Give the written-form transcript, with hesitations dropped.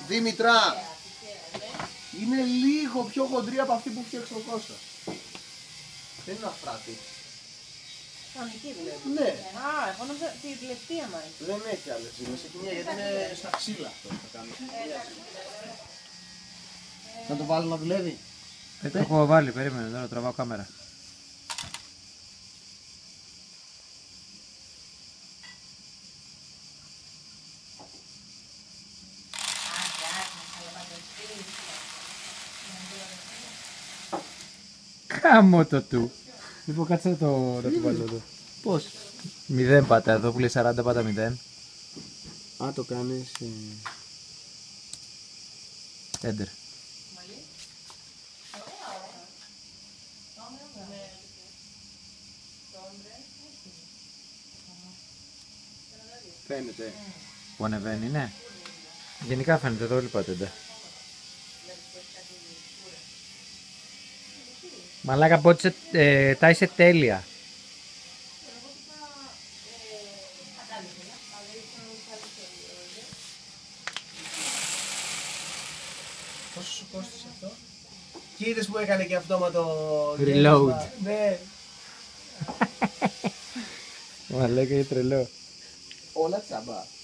Δήμητρα, είναι λίγο πιο χοντρή από αυτή που φτιάξε ο Κώστα. Δεν είναι αφράτη. Κανονική δηλαδή. Ναι. Α, εγώ νόμιζα τη λεπτία μας. Δεν έχει άλλες ζύμες, έχει μία γιατί είναι στα ξύλα αυτό που θα κάνω. Να το βάλω να δουλεύει. Το έχω βάλει, περίμενε, τώρα τραβάω κάμερα. Κάμω το του. Λοιπόν, κάτσε να το βάλω εδώ. Πώς? 0 πάτα εδώ που λέει 40 πάτα 0. Α, το κάνεις... Enter. Φαίνεται. Που ανεβαίνει, ναι. Γενικά φαίνεται εδώ, λυπάτε, ντε. Μαλάκα, πότσε, τα είσαι τέλεια. Πόσο σου κόστησε αυτό? Και είδες που έκανε και αυτόματο... Reload. Ναι. Μαλάκα, είναι τρελό. Όλα τσάμπα.